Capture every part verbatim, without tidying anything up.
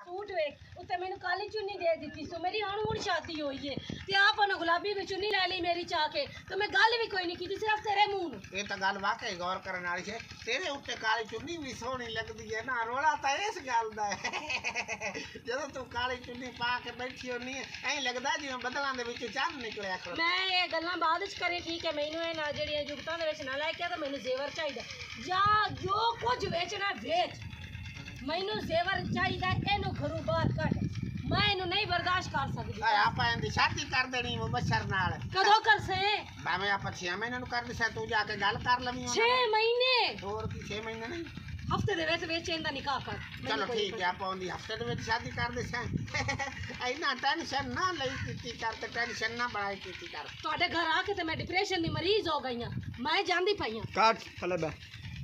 suit वेख उत्ते मैनू काली चुन्नी दे दी सो मेरी हुण हुण शादी हुई है ते आप ने गुलाबी की चुन्नी ले ली मेरी चाह के तो मैं गल भी कोई नहीं की सिर्फ तेरे मुंह नूं ये तो गल वाकई गौर करने वाली है तेरे उत्ते काली चुन्नी भी सोहनी लगदी है ना रोला तो इस गल दा है जदों तू काली चुन्नी पा के बैठी होनी है ऐ लगदा जिवें बदलां दे विच चंद निकलिया कर मैं ये गल्लां बाद च करी ठीक है मैनू ए ना जेड़ियां जुगतां दे विच ना लै के तो मैनू जेवर चाहिदा जा जो कुछ बेचना बेच मैनू जेवर चाहिदा एनू घरों बाहर कढ मैं इनू नहीं बर्दाश्त कर सकदी आप इंदी शादी कर देनी मुबशर नाल कदों कर से भावें आप छह महीने नु कर दिसा तू जाके गल कर लवी छह महीने और की छह महीने नहीं हफ्ते दे विच विच इंदा निकाह कर चलो ठीक है आप ओंदी हफ्ते दे विच शादी कर दिसा इना टेंशन ना लई कीती कर ते टेंशन ना बढ़ाई कीती कर ਤੁਹਾਡੇ घर आके ते मैं डिप्रेशन दी मरीज हो गई हां मैं जानदी पई हां काट थले बे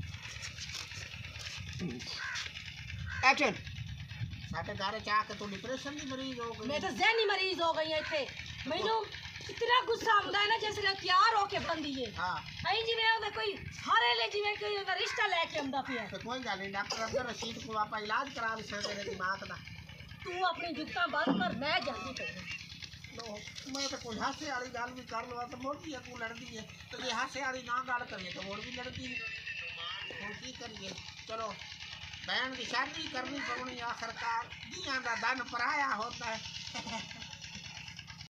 एक्शन साडे घर च आके तू डिप्रेशन दी मरीज हो गई मैं तो ज़हनी मरीज हो गई इत्थे मैनू इतना गुस्सा आंदा है ना जैसे तैयार होके बंदी है हां आई जिवें ओदे कोई हारे ले जिवें कोई ओदा रिश्ता लेके आंदा पिया तो कोई गल नहीं डॉक्टर अब्दुल रशीद को आप इलाज करा दे तेरे दिमाग दा तू अपनी जुगता बंद कर मैं जानदी पई लो मैं तो कोई हासे वाली गल भी कर लवा तो मोटी को लड़दी है तो ये हासे वाली ना गल करिए तो मोड़ भी लड़दी है हुण की करिए चलो बहन की शादी करनी पड़नी आखिरकार जियां दा धन पराया होता है